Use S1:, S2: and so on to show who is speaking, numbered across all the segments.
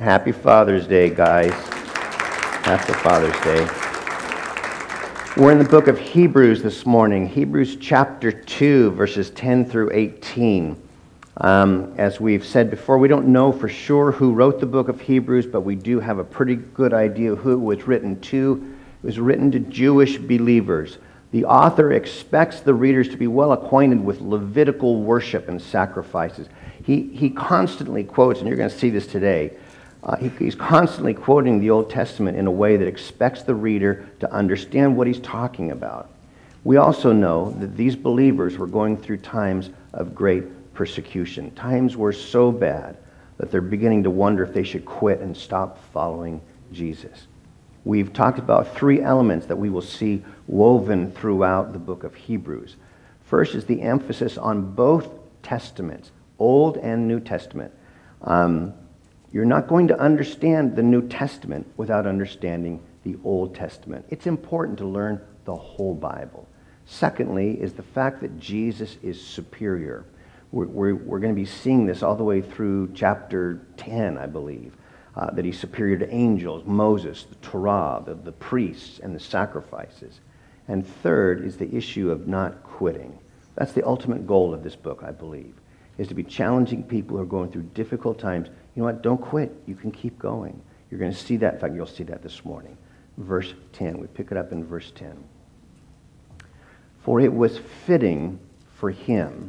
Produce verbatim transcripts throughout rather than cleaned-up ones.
S1: Happy Father's Day, guys. Happy Father's Day. We're in the book of Hebrews this morning, Hebrews chapter two, verses ten through eighteen. Um, as we've said before, we don't know for sure who wrote the book of Hebrews, but we do have a pretty good idea of who it was written to. It was written to Jewish believers. The author expects the readers to be well acquainted with Levitical worship and sacrifices. He, he constantly quotes, and you're going to see this today, uh, he, he's constantly quoting the Old Testament in a way that expects the reader to understand what he's talking about. We also know that these believers were going through times of great persecution. Times were so bad that they're beginning to wonder if they should quit and stop following Jesus. We've talked about three elements that we will see woven throughout the book of Hebrews. First is the emphasis on both testaments, Old and New Testament. Um, you're not going to understand the New Testament without understanding the Old Testament. It's important to learn the whole Bible. Secondly is the fact that Jesus is superior. We're, we're, we're going to be seeing this all the way through chapter ten, I believe. Uh, that he's superior to angels, Moses, the Torah, the, the priests, and the sacrifices. And third is the issue of not quitting. That's the ultimate goal of this book, I believe, is to be challenging people who are going through difficult times. You know what? Don't quit. You can keep going. You're going to see that. In fact, you'll see that this morning. Verse ten. We pick it up in verse ten. For it was fitting for him,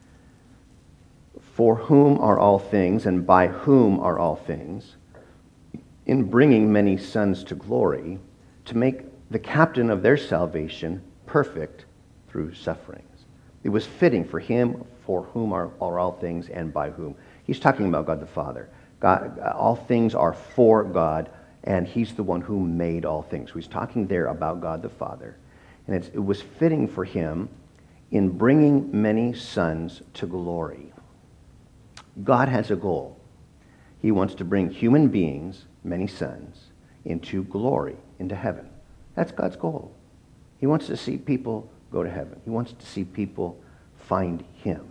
S1: for whom are all things, and by whom are all things, in bringing many sons to glory, to make the captain of their salvation perfect through sufferings. It was fitting for him, for whom are, are all things, and by whom. He's talking about God the Father. God, all things are for God, and he's the one who made all things. So he's talking there about God the Father. And it's, it was fitting for him in bringing many sons to glory. God has a goal. He wants to bring human beings, many sons, into glory, into heaven. That's God's goal. He wants to see people go to heaven. He wants to see people find him.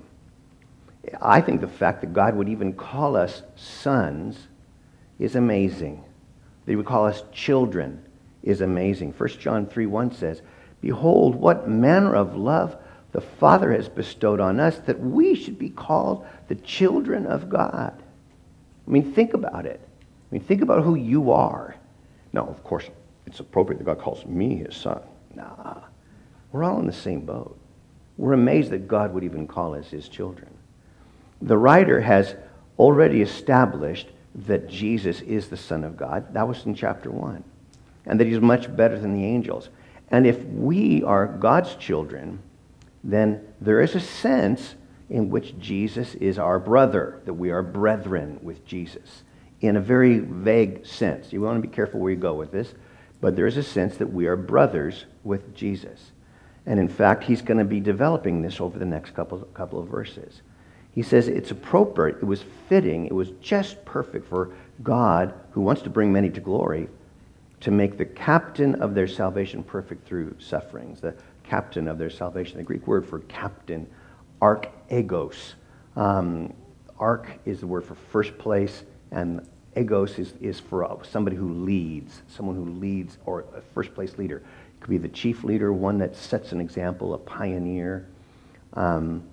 S1: I think the fact that God would even call us sons is amazing. That he would call us children is amazing. First John three one says, "Behold, what manner of love the Father has bestowed on us, that we should be called the children of God." I mean, think about it. I mean, think about who you are. Now, of course, it's appropriate that God calls me his son. Nah, we're all in the same boat. We're amazed that God would even call us his children. The writer has already established that Jesus is the Son of God. That was in chapter one. And that he's much better than the angels. And if we are God's children, then there is a sense in which Jesus is our brother, that we are brethren with Jesus, in a very vague sense. You want to be careful where you go with this, but there is a sense that we are brothers with Jesus. And in fact, he's going to be developing this over the next couple, couple of verses. He says it's appropriate, it was fitting, it was just perfect for God, who wants to bring many to glory, to make the captain of their salvation perfect through sufferings. The captain of their salvation, the Greek word for captain, archegos. Um, arch is the word for first place, and egos is, is for somebody who leads, someone who leads, or a first place leader. It could be the chief leader, one that sets an example, a pioneer. Um,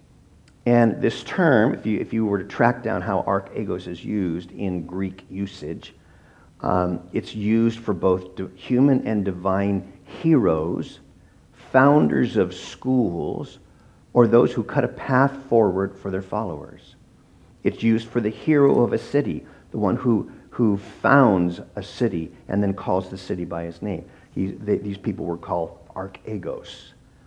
S1: and this term, if you, if you were to track down how archegos is used in Greek usage, um, it's used for both human and divine heroes, founders of schools, or those who cut a path forward for their followers. It's used for the hero of a city, the one who, who founds a city and then calls the city by his name. He, they, these people were called archegos.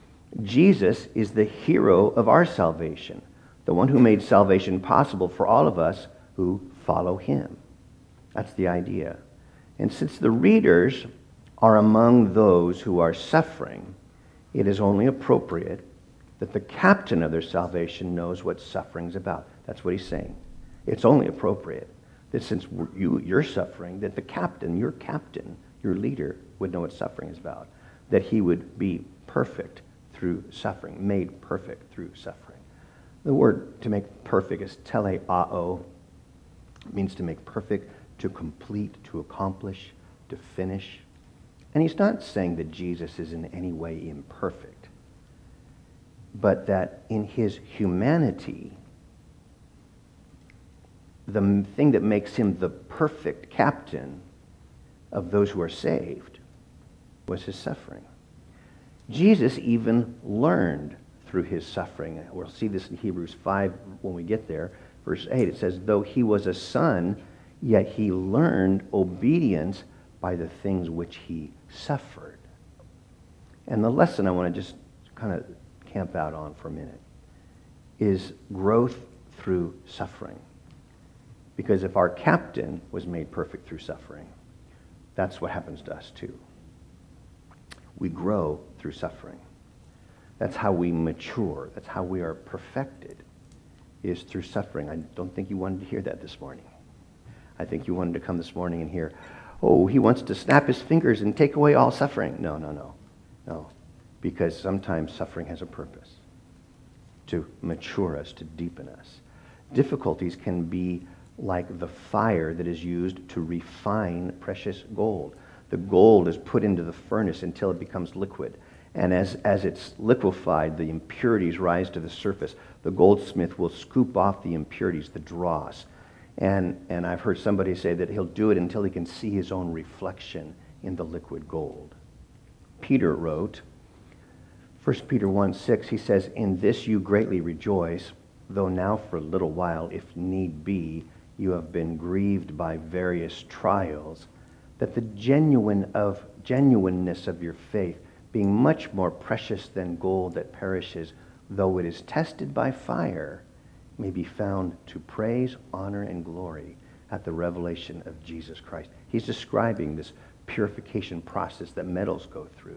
S1: Jesus is the hero of our salvation, the one who made salvation possible for all of us who follow him. That's the idea. And since the readers are among those who are suffering, it is only appropriate that the captain of their salvation knows what suffering's about. That's what he's saying. It's only appropriate that since you, you're suffering, that the captain, your captain, your leader, would know what suffering is about. That he would be perfect through suffering, made perfect through suffering. The word to make perfect is teleao. It means to make perfect, to complete, to accomplish, to finish. And he's not saying that Jesus is in any way imperfect, but that in his humanity, the thing that makes him the perfect captain of those who are saved was his suffering. Jesus even learned through his suffering. We'll see this in Hebrews five when we get there. Verse eight, it says, though he was a son, yet he learned obedience by the things which he suffered. And the lesson I want to just kind of camp out on for a minute is growth through suffering. Because if our captain was made perfect through suffering, that's what happens to us too. We grow through suffering. That's how we mature. That's how we are perfected, is through suffering. I don't think you wanted to hear that this morning. I think you wanted to come this morning and hear, oh, he wants to snap his fingers and take away all suffering. No, no, no, no. Because sometimes suffering has a purpose, to mature us, to deepen us. Difficulties can be like the fire that is used to refine precious gold. The gold is put into the furnace until it becomes liquid. And as, as it's liquefied, the impurities rise to the surface. The goldsmith will scoop off the impurities, the dross. And, and I've heard somebody say that he'll do it until he can see his own reflection in the liquid gold. Peter wrote, First Peter one six, he says, in this you greatly rejoice, though now for a little while, if need be, you have been grieved by various trials, that the genuine of genuineness of your faith, being much more precious than gold that perishes, though it is tested by fire, may be found to praise, honor, and glory at the revelation of Jesus Christ. He's describing this purification process that metals go through.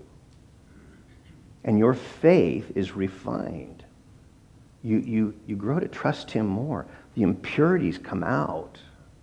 S1: And your faith is refined. You, you, you grow to trust him more. The impurities come out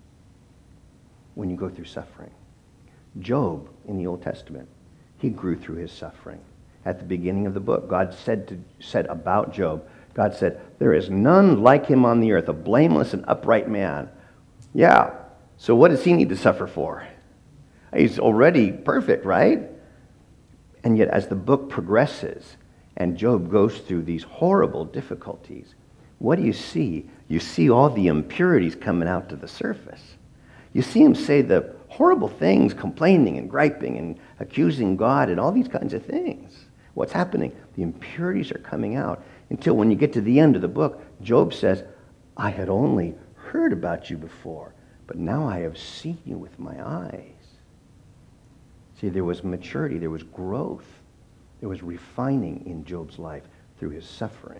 S1: when you go through suffering. Job in the Old Testament, he grew through his suffering. At the beginning of the book, God said, to, said about Job, God said, there is none like him on the earth, a blameless and upright man. Yeah, so what does he need to suffer for? He's already perfect, right? And yet as the book progresses and Job goes through these horrible difficulties, what do you see? You see all the impurities coming out to the surface. You see him say the horrible things, complaining and griping and accusing God and all these kinds of things. What's happening? The impurities are coming out until when you get to the end of the book, Job says, I had only heard about you before, but now I have seen you with my eyes. See, there was maturity, there was growth, there was refining in Job's life through his sufferings.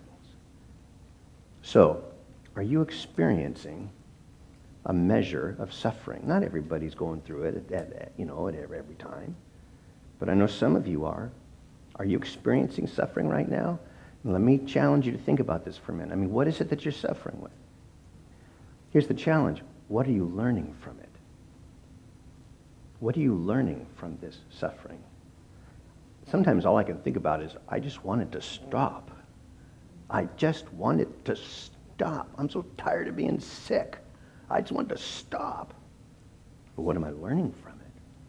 S1: So, are you experiencing a measure of suffering? Not everybody's going through it, at, at, you know, at every, every time. But I know some of you are. Are you experiencing suffering right now? And let me challenge you to think about this for a minute. I mean, what is it that you're suffering with? Here's the challenge. What are you learning from it? What are you learning from this suffering? Sometimes all I can think about is, I just want it to stop. I just want it to stop. I'm so tired of being sick. I just want it to stop. But what am I learning from it?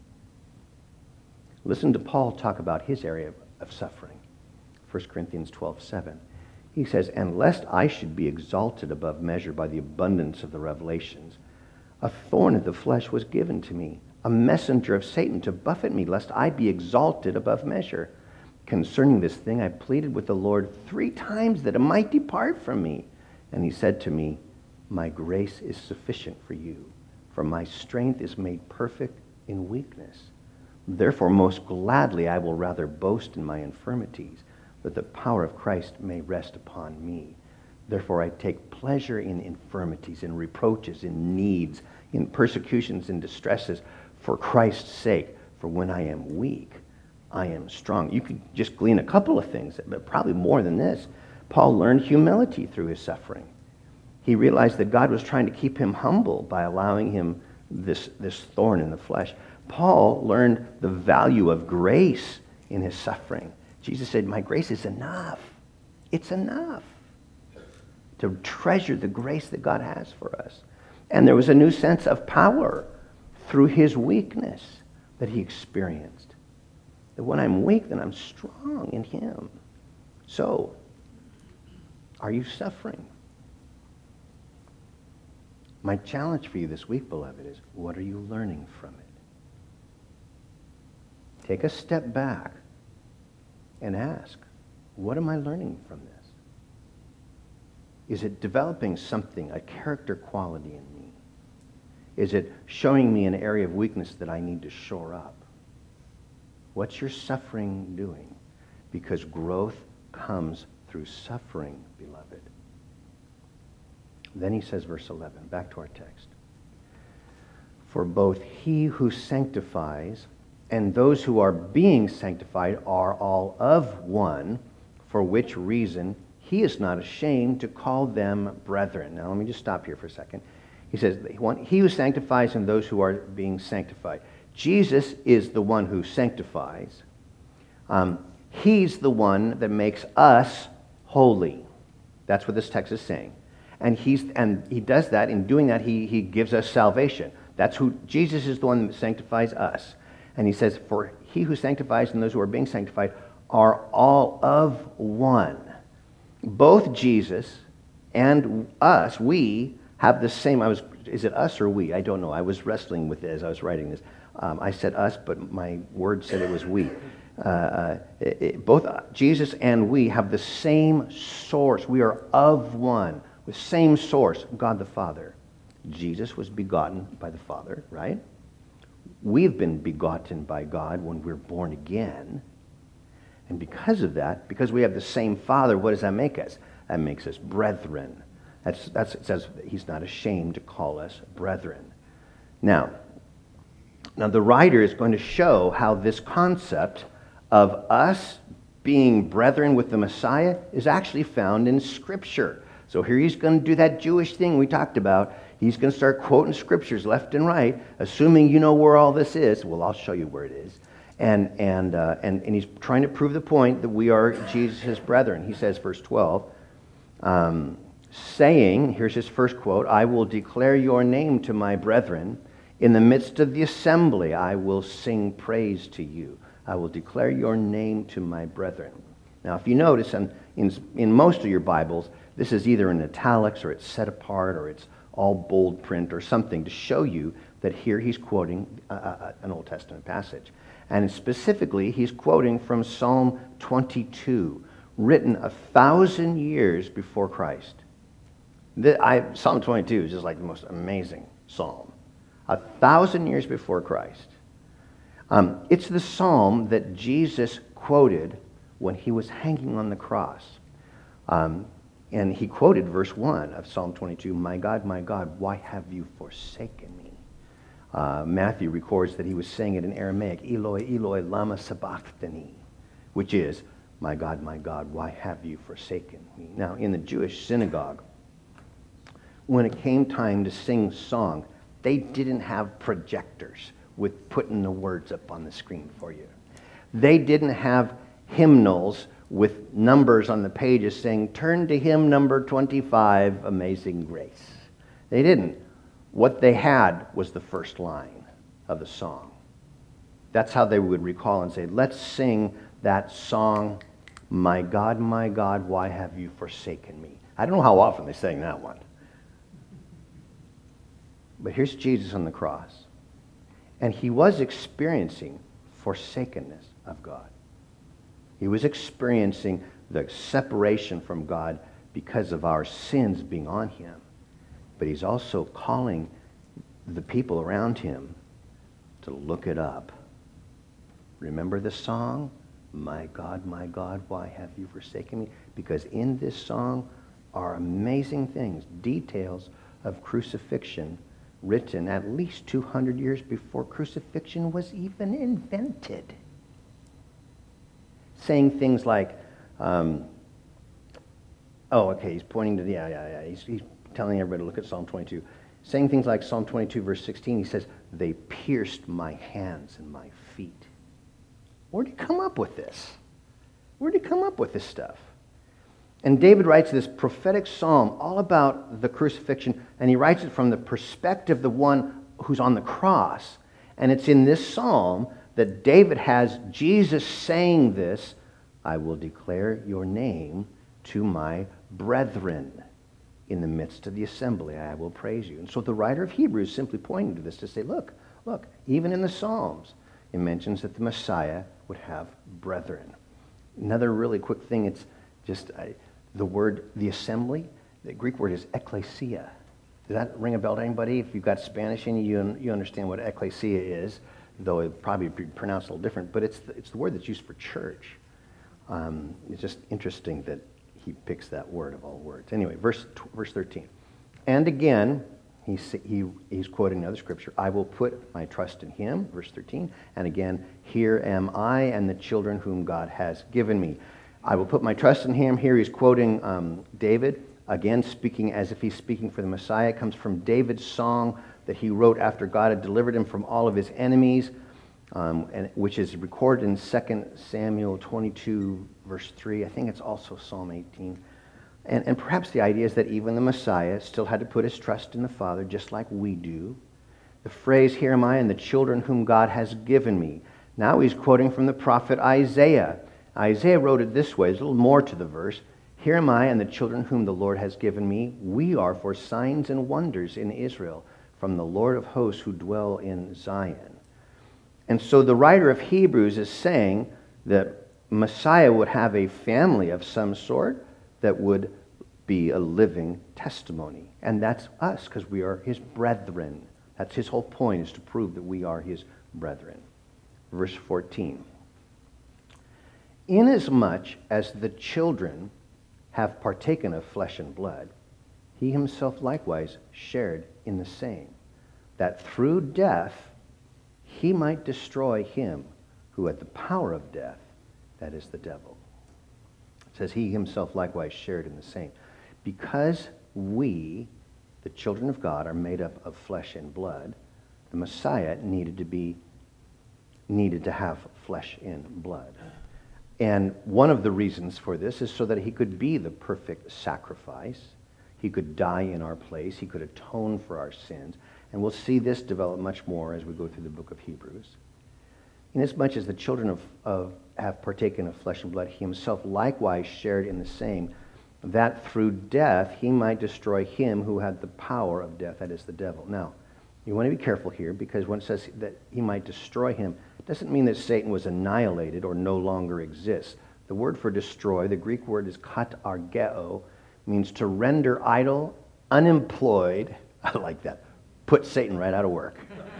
S1: Listen to Paul talk about his area of, of suffering. First Corinthians twelve seven. He says, and lest I should be exalted above measure by the abundance of the revelations, a thorn of the flesh was given to me, a messenger of Satan to buffet me, lest I be exalted above measure. Concerning this thing, I pleaded with the Lord three times that it might depart from me. And he said to me, my grace is sufficient for you, for my strength is made perfect in weakness. Therefore, most gladly I will rather boast in my infirmities, that the power of Christ may rest upon me. Therefore, I take pleasure in infirmities, in reproaches, in needs, in persecutions, in distresses, for Christ's sake. For when I am weak, I am strong. You could just glean a couple of things, but probably more than this. Paul learned humility through his suffering. He realized that God was trying to keep him humble by allowing him this, this thorn in the flesh. Paul learned the value of grace in his suffering. Jesus said, my grace is enough. It's enough to treasure the grace that God has for us. And there was a new sense of power through his weakness that he experienced. That when I'm weak, then I'm strong in him. So, are you suffering? My challenge for you this week, beloved, is what are you learning from it? Take a step back and ask, what am I learning from this? Is it developing something, a character quality in me? Is it showing me an area of weakness that I need to shore up? What's your suffering doing? Because growth comes through suffering, beloved. Then he says, verse eleven, back to our text. For both he who sanctifies and those who are being sanctified are all of one, for which reason he is not ashamed to call them brethren. Now let me just stop here for a second. He says, he who sanctifies and those who are being sanctified. Jesus is the one who sanctifies. Um, he's the one that makes us holy. That's what this text is saying. And he's and he does that. In doing that, he, he gives us salvation. That's who Jesus is, the one that sanctifies us. And he says, for he who sanctifies and those who are being sanctified are all of one. Both Jesus and us, we have the same, I was, is it us or we? I don't know. I was wrestling with it as I was writing this. Um, I said us, but my word said it was we. Uh, it, it, both Jesus and we have the same source. We are of one, the same source, God the Father. Jesus was begotten by the Father, right? We've been begotten by God when we're born again. And because of that, because we have the same Father, what does that make us? That makes us brethren. That's, that's, it says he's not ashamed to call us brethren. Now, now the writer is going to show how this concept of us being brethren with the Messiah is actually found in Scripture. So here he's going to do that Jewish thing we talked about. He's going to start quoting Scriptures left and right, assuming you know where all this is. Well, I'll show you where it is. And, and, uh, and, and he's trying to prove the point that we are Jesus' brethren. He says, verse twelve, um, saying, here's his first quote, I will declare your name to my brethren. In the midst of the assembly, I will sing praise to you. I will declare your name to my brethren. Now, if you notice, in, in, in most of your Bibles, this is either in italics or it's set apart or it's all bold print or something to show you that here he's quoting uh, uh, an Old Testament passage. And specifically, he's quoting from Psalm twenty-two, written a thousand years before Christ. The, I, Psalm twenty-two is just like the most amazing psalm. A thousand years before Christ. Um, it's the psalm that Jesus quoted when he was hanging on the cross. Um, and he quoted verse one of Psalm twenty-two, my God, my God, why have you forsaken me? Uh, Matthew records that he was saying it in Aramaic, Eloi, Eloi, lama sabachthani, which is, my God, my God, why have you forsaken me? Now, in the Jewish synagogue, when it came time to sing song, they didn't have projectors with putting the words up on the screen for you. They didn't have hymnals with numbers on the pages saying, turn to hymn number twenty-five, Amazing Grace. They didn't. What they had was the first line of the song. That's how they would recall and say, let's sing that song, my God, my God, why have you forsaken me? I don't know how often they sang that one. But here's Jesus on the cross. And he was experiencing forsakenness of God. He was experiencing the separation from God because of our sins being on him. But he's also calling the people around him to look it up. Remember the song? My God, my God, why have you forsaken me? Because in this song are amazing things, details of crucifixion written at least two hundred years before crucifixion was even invented. Saying things like, um, oh, okay, he's pointing to the, yeah, yeah, yeah, he's, he's telling everybody to look at Psalm twenty-two. Saying things like Psalm twenty-two, verse sixteen, he says, they pierced my hands and my feet. Where'd he come up with this? Where'd he come up with this stuff? And David writes this prophetic psalm all about the crucifixion, and he writes it from the perspective of the one who's on the cross. And it's in this psalm that David has Jesus saying this, I will declare your name to my brethren. In the midst of the assembly, I will praise you. And so the writer of Hebrews is simply pointing to this to say, look, look, even in the Psalms, it mentions that the Messiah would have brethren. Another really quick thing, it's just uh, the word, the assembly, the Greek word is ekklesia. Does that ring a bell to anybody? If you've got Spanish in you, you understand what ecclesia is, though it probably be pronounced a little different, but it's the, it's the word that's used for church. Um, it's just interesting that he picks that word of all words. Anyway, verse verse thirteen. And again, he's, he, he's quoting another scripture. I will put my trust in him, verse thirteen. And again, here am I and the children whom God has given me. I will put my trust in him. Here he's quoting um, David, again speaking as if he's speaking for the Messiah. It comes from David's song that he wrote after God had delivered him from all of his enemies, um, and which is recorded in Second Samuel twenty-two, verse three. I think it's also Psalm eighteen. And, and perhaps the idea is that even the Messiah still had to put his trust in the Father, just like we do. The phrase, here am I and the children whom God has given me. Now he's quoting from the prophet Isaiah. Isaiah wrote it this way. There's a little more to the verse. Here am I and the children whom the Lord has given me. We are for signs and wonders in Israel, from the Lord of hosts who dwell in Zion. And so the writer of Hebrews is saying that Messiah would have a family of some sort that would be a living testimony. And that's us, because we are his brethren. That's his whole point, is to prove that we are his brethren. Verse fourteen. Inasmuch as the children have partaken of flesh and blood, he himself likewise shared in the same, that through death he might destroy him who had the power of death, that is the devil. It says he himself likewise shared in the same. Because we, the children of God, are made up of flesh and blood, the Messiah needed to be, needed to have flesh and blood. And one of the reasons for this is so that he could be the perfect sacrifice. He could die in our place. He could atone for our sins. And we'll see this develop much more as we go through the book of Hebrews. Inasmuch as the children of, of have partaken of flesh and blood, he himself likewise shared in the same, that through death he might destroy him who had the power of death, that is the devil. Now, you want to be careful here, because when it says that he might destroy him, it doesn't mean that Satan was annihilated or no longer exists. The word for destroy, the Greek word is katargeo, means to render idle, unemployed. I like that. Put Satan right out of work.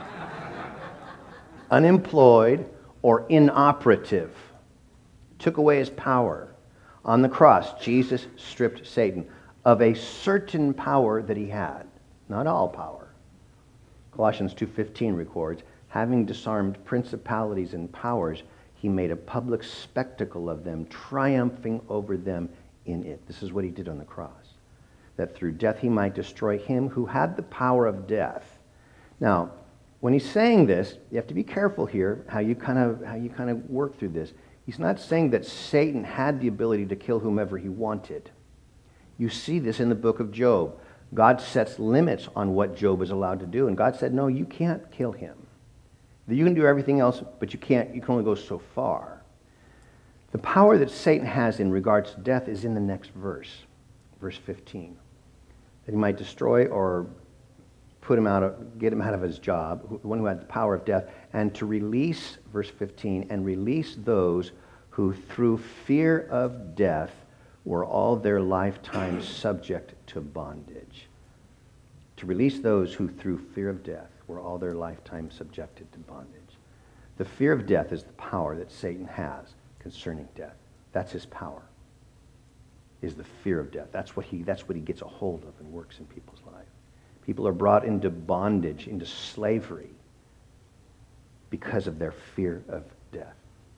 S1: Unemployed or inoperative. Took away his power. On the cross, Jesus stripped Satan of a certain power that he had. Not all power. Colossians two fifteen records, having disarmed principalities and powers, he made a public spectacle of them, triumphing over them in it. This is what he did on the cross. That through death he might destroy him who had the power of death. Now, when he's saying this, you have to be careful here how you kind of how you kind of work through this. He's not saying that Satan had the ability to kill whomever he wanted. You see this in the book of Job. God sets limits on what Job is allowed to do, and God said, no, you can't kill him. You can do everything else, but you can't, you can only go so far. The power that Satan has in regards to death is in the next verse, verse fifteen. That he might destroy or put him out of, get him out of his job, the one who had the power of death, and to release, verse fifteen, and release those who through fear of death were all their lifetime subject to bondage. To release those who through fear of death were all their lifetime subjected to bondage. The fear of death is the power that Satan has concerning death. That's his power, is the fear of death. That's what he, that's what he gets a hold of and works in people's lives. People are brought into bondage, into slavery, because of their fear of death.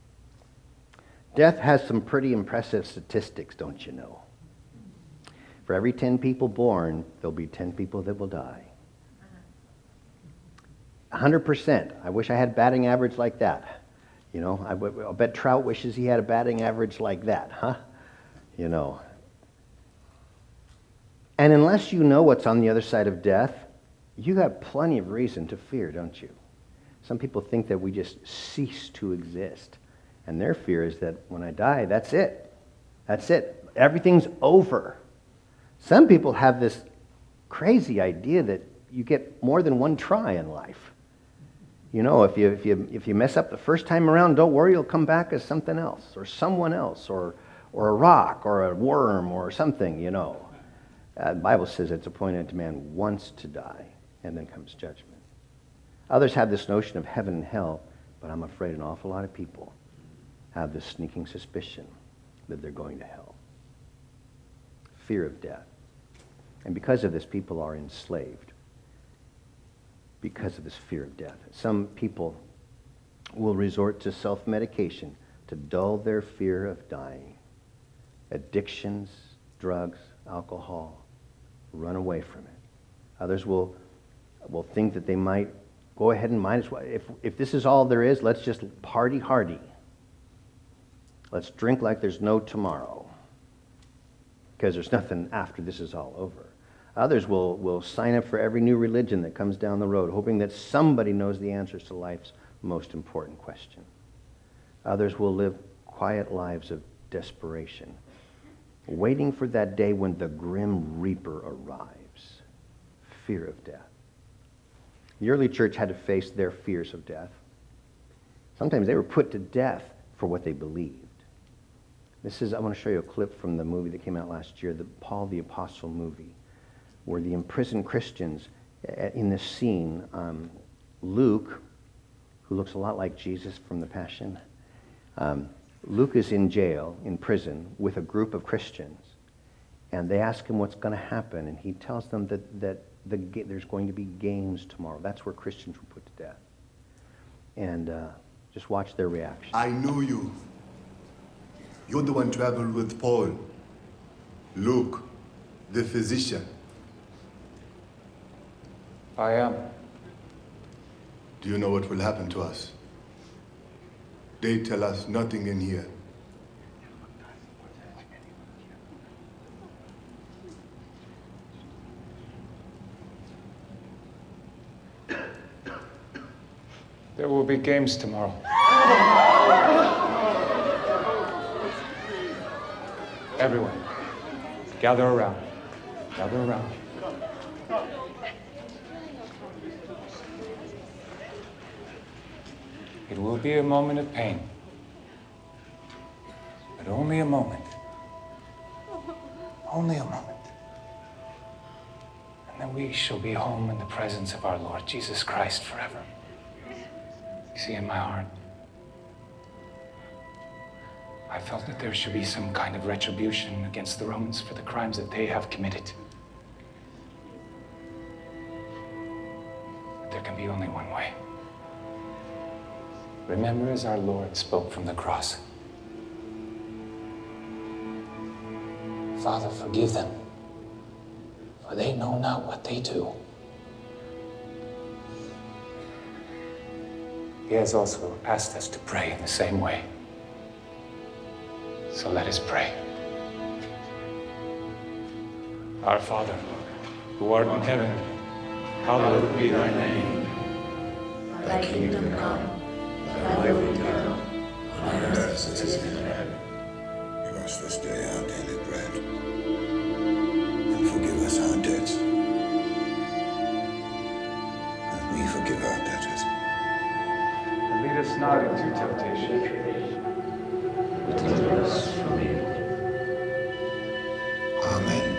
S1: Death has some pretty impressive statistics, don't you know? For every ten people born, there'll be ten people that will die. one hundred percent. I wish I had a batting average like that. You know, I, I bet Trout wishes he had a batting average like that, huh? You know. And unless you know what's on the other side of death, you got plenty of reason to fear, don't you? Some people think that we just cease to exist. And their fear is that when I die, that's it. That's it. Everything's over. Some people have this crazy idea that you get more than one try in life. You know, if you, if you, if you mess up the first time around, don't worry, you'll come back as something else, or someone else, or, or a rock, or a worm, or something, you know. Uh, the Bible says it's appointed to man once to die, and then comes judgment. Others have this notion of heaven and hell, but I'm afraid an awful lot of people have this sneaking suspicion that they're going to hell. Fear of death. And because of this, people are enslaved. Because of this fear of death. Some people will resort to self-medication to dull their fear of dying. Addictions, drugs, alcohol, run away from it. Others will, will think that they might go ahead and might as well. If, if this is all there is, let's just party hardy. Let's drink like there's no tomorrow, because there's nothing after this is all over. Others will, will sign up for every new religion that comes down the road, hoping that somebody knows the answers to life's most important question. Others will live quiet lives of desperation, waiting for that day when the grim reaper arrives. Fear of death. The early church had to face their fears of death. Sometimes they were put to death for what they believed. This is, I want to show you a clip from the movie that came out last year, the Paul the Apostle movie, where the imprisoned Christians, in this scene, um, Luke, who looks a lot like Jesus from the Passion, um, Luke is in jail, in prison, with a group of Christians, and they ask him what's going to happen, and he tells them that, that the, there's going to be games tomorrow. That's where Christians were put to death. And uh, just watch their reaction.
S2: I know you. You're the one traveled with Paul, Luke, the physician.
S3: I am.
S2: Do you know what will happen to us? They tell us nothing in here.
S3: There will be games tomorrow. Everyone, gather around. Gather around. It will be a moment of pain, but only a moment. Only a moment. And then we shall be home in the presence of our Lord Jesus Christ forever. You see, in my heart, I felt that there should be some kind of retribution against the Romans for the crimes that they have committed. But there can be only one way. Remember as our Lord spoke from the cross. Father, forgive them, for they know not what they do. He has also asked us to pray in the same way. So let us pray. Our Father, who art in heaven, hallowed be thy name.
S4: Thy kingdom come, thy will be done, on earth as it is in heaven.
S5: Give us this day our daily bread, and forgive us our debts, as we forgive our debtors.
S3: And lead us not into temptation,
S4: Deliver us from evil.
S5: Amen.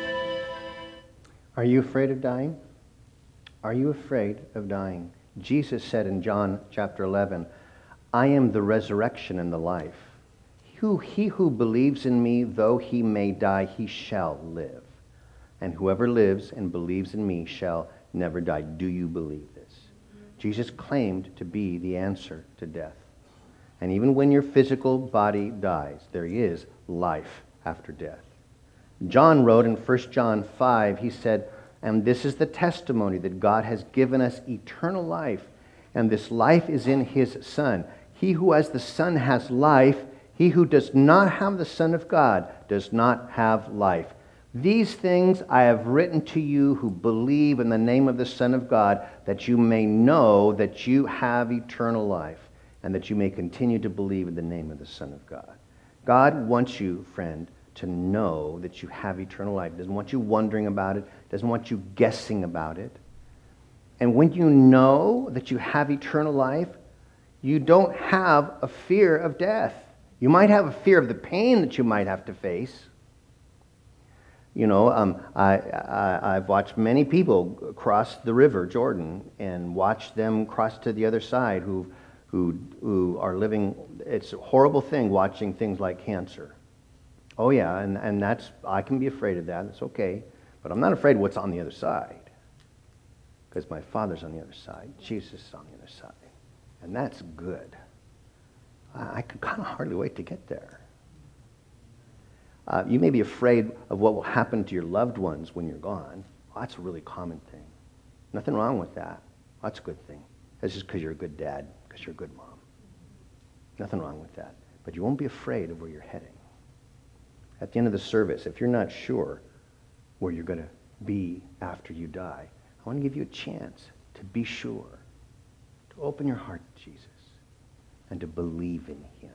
S1: Are you afraid of dying? Are you afraid of dying? Jesus said in John chapter eleven, I am the resurrection and the life. Who, he who believes in me, though he may die, he shall live. And whoever lives and believes in me shall never die. Do you believe this? Jesus claimed to be the answer to death. And even when your physical body dies, there is life after death. John wrote in First John five, he said, and this is the testimony that God has given us eternal life, and this life is in his Son. He who has the Son has life. He who does not have the Son of God does not have life. These things I have written to you who believe in the name of the Son of God, that you may know that you have eternal life, and that you may continue to believe in the name of the Son of God. God wants you, friend, to know that you have eternal life. He doesn't want you wondering about it. Doesn't want you guessing about it. And when you know that you have eternal life, you don't have a fear of death. You might have a fear of the pain that you might have to face. You know, um, I, I, I've watched many people cross the river, Jordan, and watched them cross to the other side who, who, who are living. It's a horrible thing watching things like cancer. Oh yeah, and, and that's, I can be afraid of that. It's okay. But I'm not afraid of what's on the other side. Because my Father's on the other side. Jesus is on the other side. And that's good. I, I can kind of hardly wait to get there. Uh, you may be afraid of what will happen to your loved ones when you're gone. Well, that's a really common thing. Nothing wrong with that. That's a good thing. That's just because you're a good dad, because you're a good mom. Nothing wrong with that. But you won't be afraid of where you're heading. At the end of the service, if you're not sure where you're going to be after you die, I want to give you a chance to be sure, to open your heart to Jesus, and to believe in him.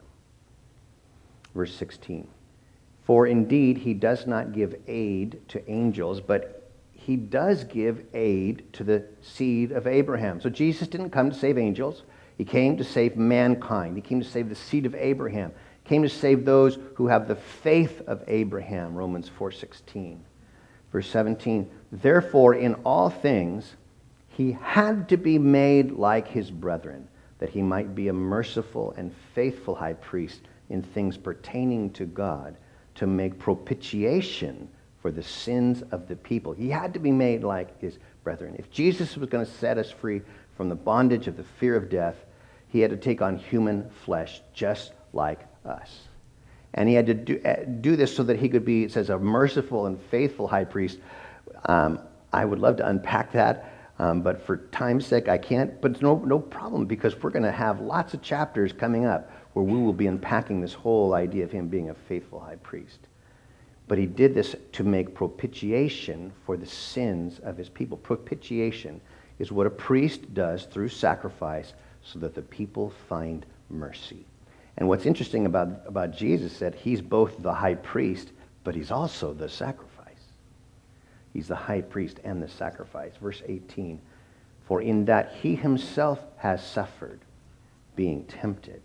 S1: Verse sixteen. For indeed he does not give aid to angels, but he does give aid to the seed of Abraham. So Jesus didn't come to save angels. He came to save mankind. He came to save the seed of Abraham. He came to save those who have the faith of Abraham, Romans four sixteen. Verse seventeen, therefore in all things he had to be made like his brethren, that he might be a merciful and faithful high priest in things pertaining to God, to make propitiation for the sins of the people. He had to be made like his brethren. If Jesus was going to set us free from the bondage of the fear of death, he had to take on human flesh just like us. And he had to do, do this so that he could be, it says, a merciful and faithful high priest. Um, I would love to unpack that, um, but for time's sake, I can't. But it's no, no problem, because we're going to have lots of chapters coming up where we will be unpacking this whole idea of him being a faithful high priest. But he did this to make propitiation for the sins of his people. Propitiation is what a priest does through sacrifice so that the people find mercy. And what's interesting about, about Jesus is that he's both the high priest, but he's also the sacrifice. He's the high priest and the sacrifice. Verse eighteen, for in that he himself has suffered, being tempted,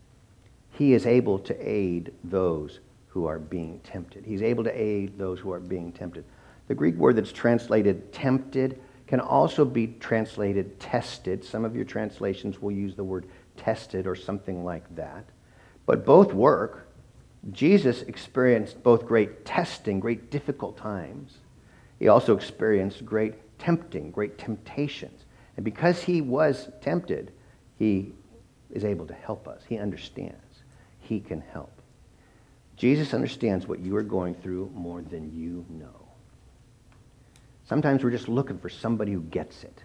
S1: he is able to aid those who are being tempted. He's able to aid those who are being tempted. The Greek word that's translated tempted can also be translated tested. Some of your translations will use the word tested or something like that. But both work. Jesus experienced both great testing, great difficult times. He also experienced great tempting, great temptations. And because he was tempted, he is able to help us. He understands. He can help. Jesus understands what you are going through more than you know. Sometimes we're just looking for somebody who gets it.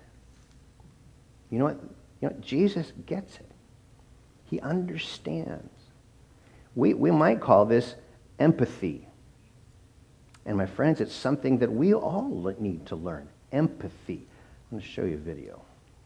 S1: You know what? You know, Jesus gets it. He understands. We, we might call this empathy. And my friends, it's something that we all need to learn. Empathy. I'm going to show you a video.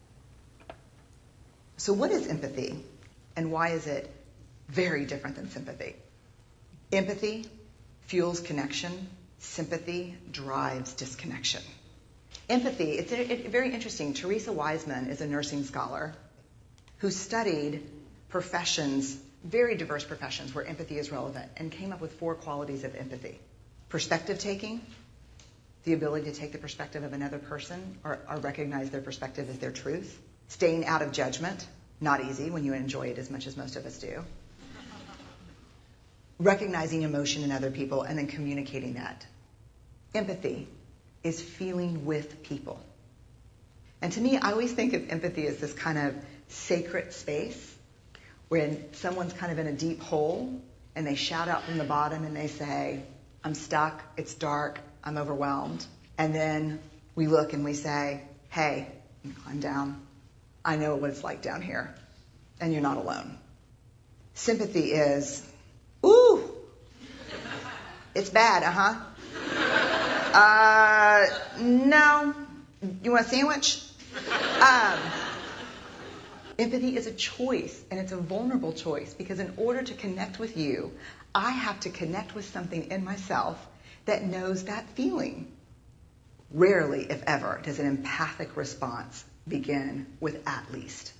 S6: So what is empathy, and why is it very different than sympathy? Empathy fuels connection. Sympathy drives disconnection. Empathy, it's a, it, very interesting. Teresa Wiseman is a nursing scholar who studied professions, very diverse professions where empathy is relevant, and came up with four qualities of empathy. Perspective taking, the ability to take the perspective of another person or, or recognize their perspective as their truth. Staying out of judgment, not easy when you enjoy it as much as most of us do. Recognizing emotion in other people and then communicating that. Empathy is feeling with people. And to me, I always think of empathy as this kind of sacred space when someone's kind of in a deep hole and they shout out from the bottom and they say, I'm stuck, it's dark, I'm overwhelmed. And then we look and we say, hey, climb down. I know what it's like down here, and you're not alone. Sympathy is, ooh, it's bad, uh-huh. Uh, no. You want a sandwich? Um, empathy is a choice, and it's a vulnerable choice, because in order to connect with you, I have to connect with something in myself that knows that feeling. Rarely, if ever, does an empathic response begin with "at least."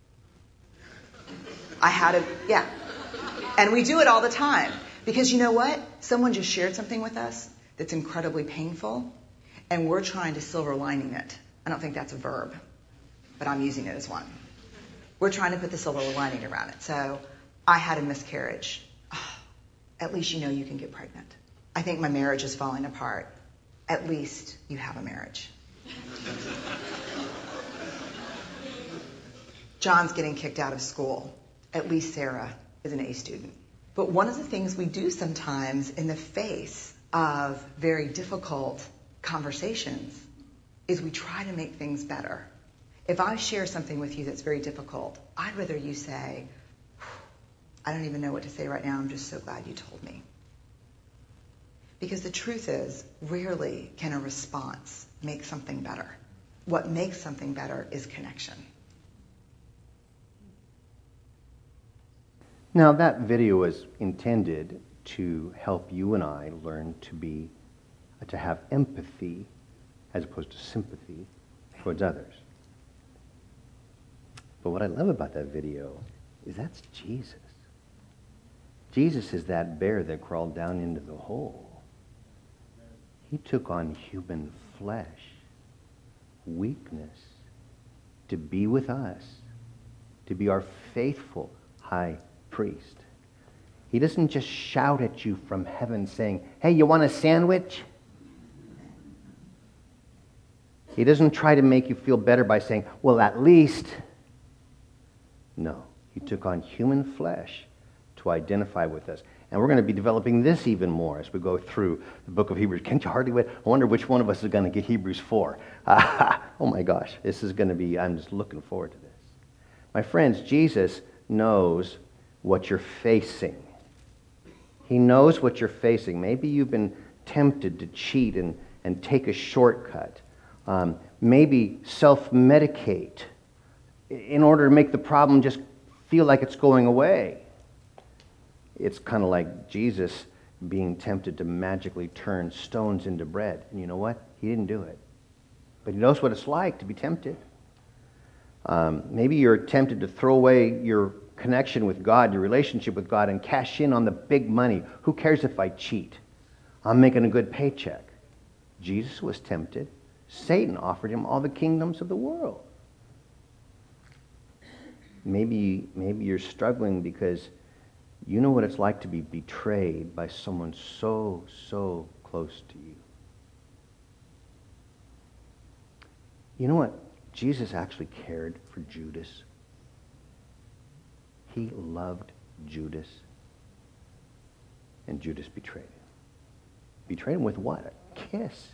S6: I had a, yeah. And we do it all the time. Because you know what? Someone just shared something with us that's incredibly painful, and we're trying to silver lining it. I don't think that's a verb, but I'm using it as one. We're trying to put the silver lining around it. So, I had a miscarriage. Oh, at least you know you can get pregnant. I think my marriage is falling apart. At least you have a marriage. John's getting kicked out of school. At least Sarah is an A student. But one of the things we do sometimes in the face of very difficult conversations is we try to make things better. If I share something with you that's very difficult, I'd rather you say, I don't even know what to say right now, I'm just so glad you told me. Because the truth is, rarely can a response make something better. What makes something better is connection.
S1: Now, that video was intended to help you and I learn to be, to have empathy as opposed to sympathy towards others. But what I love about that video is that's Jesus. Jesus is that bear that crawled down into the hole. He took on human flesh, weakness, to be with us, to be our faithful high priest. He doesn't just shout at you from heaven saying, hey, you want a sandwich? He doesn't try to make you feel better by saying, well, at least. No, he took on human flesh to identify with us. And we're going to be developing this even more as we go through the book of Hebrews. Can't you hardly wait? I wonder which one of us is going to get Hebrews four. Oh my gosh, this is going to be, I'm just looking forward to this. My friends, Jesus knows what you're facing. He knows what you're facing. Maybe you've been tempted to cheat and, and take a shortcut. Um, maybe self-medicate in order to make the problem just feel like it's going away. It's kind of like Jesus being tempted to magically turn stones into bread. And you know what? He didn't do it. But he knows what it's like to be tempted. Um, maybe you're tempted to throw away your connection with God, your relationship with God, and cash in on the big money. Who cares if I cheat? I'm making a good paycheck. Jesus was tempted. Satan offered him all the kingdoms of the world. Maybe, maybe you're struggling because you know what it's like to be betrayed by someone so, so close to you. You know what? Jesus actually cared for Judas. He loved Judas. And Judas betrayed him. Betrayed him with what? A kiss.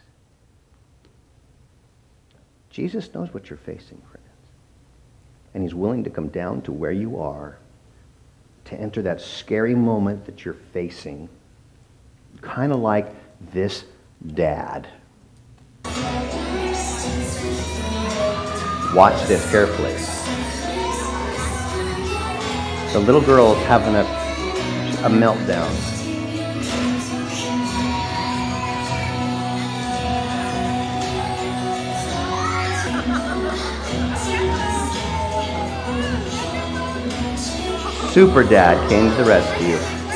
S1: Jesus knows what you're facing, friends. And he's willing to come down to where you are to enter that scary moment that you're facing, kind of like this dad. Watch this carefully. The little girl's having a, a meltdown. Super Dad came to the rescue.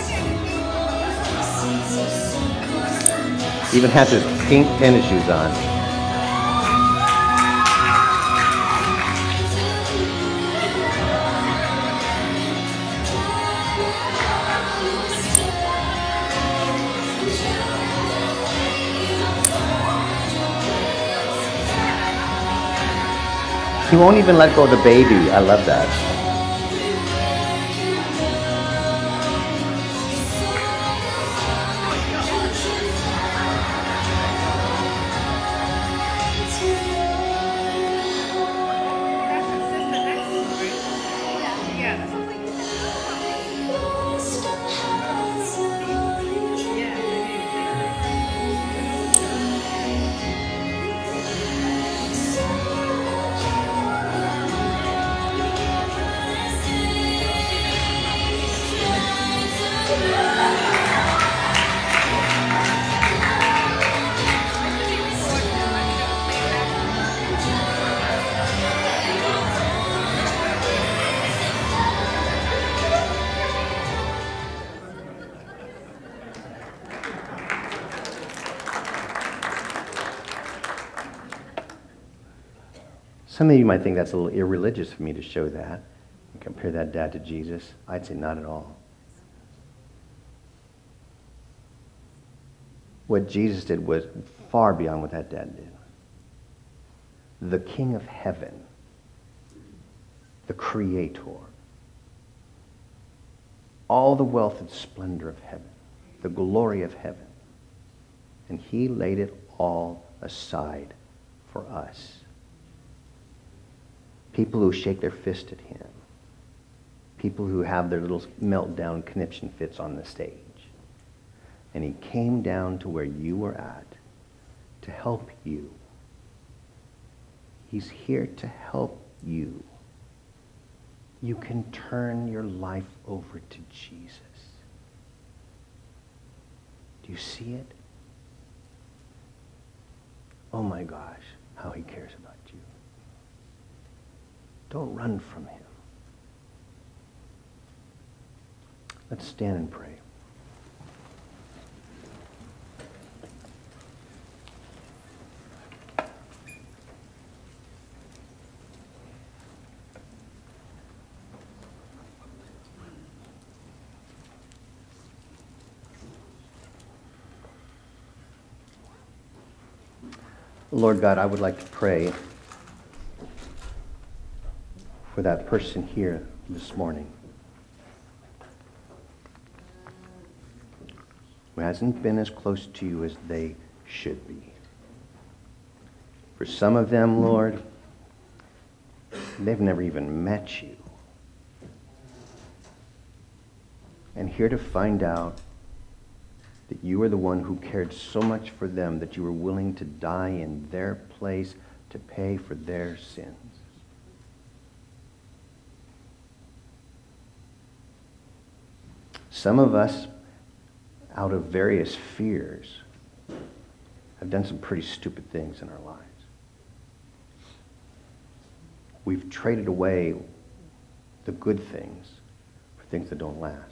S1: Even has his pink tennis shoes on. He won't even let go of the baby. I love that. Some of you might think that's a little irreligious for me to show that and compare that dad to Jesus. I'd say not at all. What Jesus did was far beyond what that dad did. The King of heaven, the Creator, all the wealth and splendor of heaven, the glory of heaven, and he laid it all aside for us. People who shake their fist at him, people who have their little meltdown conniption fits on the stage. And he came down to where you were at to help you. He's here to help you. You can turn your life over to Jesus. Do you see it? Oh my gosh, how he cares about you. Don't run from him. Let's stand and pray. Lord God, I would like to pray for that person here this morning who hasn't been as close to you as they should be. For some of them, Lord, they've never even met you. And here to find out that you are the one who cared so much for them that you were willing to die in their place to pay for their sins. Some of us, out of various fears, have done some pretty stupid things in our lives. We've traded away the good things for things that don't last.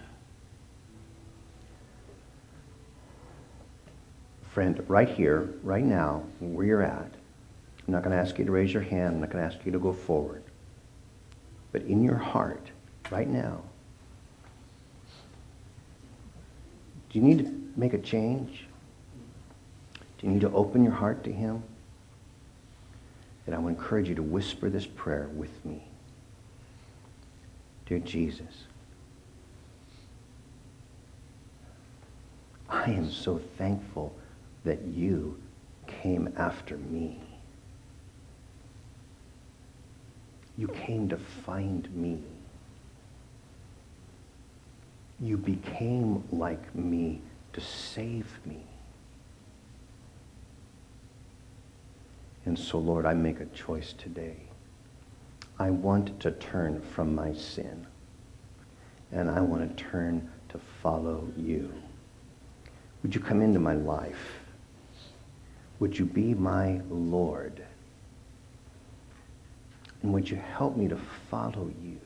S1: Friend, right here, right now, where you're at, I'm not going to ask you to raise your hand. I'm not going to ask you to go forward. But in your heart, right now, do you need to make a change? Do you need to open your heart to him? Then I would encourage you to whisper this prayer with me. Dear Jesus, I am so thankful that you came after me. You came to find me. You became like me to save me. And so, Lord, I make a choice today. I want to turn from my sin, and I want to turn to follow you. Would you come into my life? Would you be my Lord? And would you help me to follow you?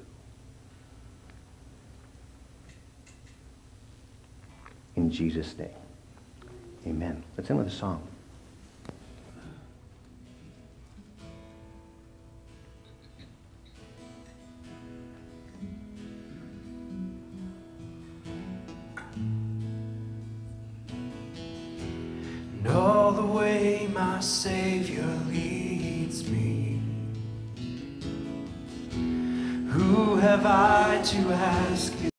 S1: In Jesus' name, amen. Let's end with a song.
S7: And all the way my Savior leads me, who have I to ask?